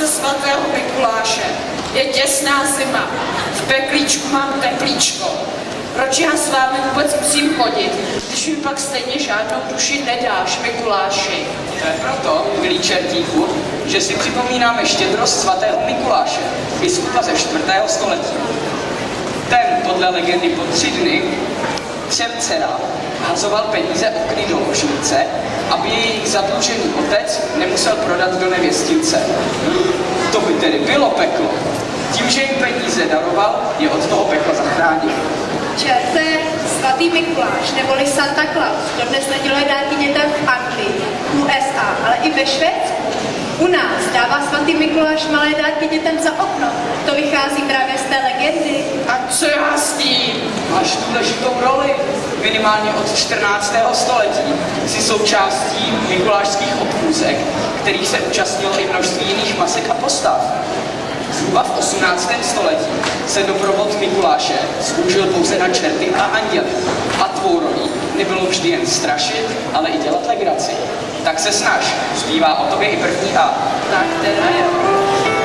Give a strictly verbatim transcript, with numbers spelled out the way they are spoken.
se svatého Mikuláše. Je těsná zima. V peklíčku mám teplíčko. Proč já s vámi vůbec musím chodit, když mi pak stejně žádnou duši nedáš, Mikuláši? To je proto, milý čertíku, že si připomínáme štědrost svatého Mikuláše, biskupa ze čtvrtého století. Ten podle legendy po tři dny třem dcerám hazoval peníze okny do ložnice, aby jejich zadlužený otec nemusel prodat do nevěstince. To by tedy bylo peklo. Tím, že jim peníze daroval, je od toho pekla zachránil. Čerte, svatý Mikuláš neboli Santa Claus dodnes neděluje dárky dětem v Anglii, U S A, ale i ve Švédsku. U nás dává svatý Mikuláš malé dárky dětem za okno. To vychází právě z té legendy. A co já s tím? Máš důležitou roli. Minimálně od čtrnáctého století si součástí mikulášských obchůzek, kterých se účastnilo i množství jiných masek a postav. Zhruba v osmnáctém století se doprovod Mikuláše zúžil pouze na čerty a anděly. A tvou rolí nebylo vždy jen strašit, ale i dělat legraci. Tak se snaž, zbývá o tobě i první A. Tak teda jo.